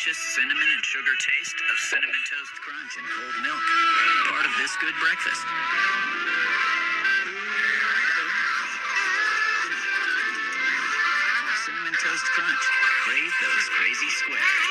delicious cinnamon and sugar taste of Cinnamon Toast Crunch and cold milk. Part of this good breakfast. Cinnamon Toast Crunch. Crave those crazy squares.